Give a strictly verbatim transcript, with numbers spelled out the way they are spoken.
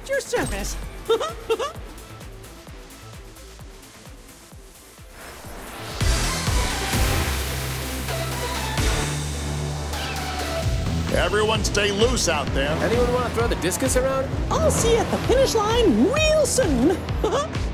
at your service. Everyone stay loose out there. Anyone want to throw the discus around? I'll see you at the finish line real soon.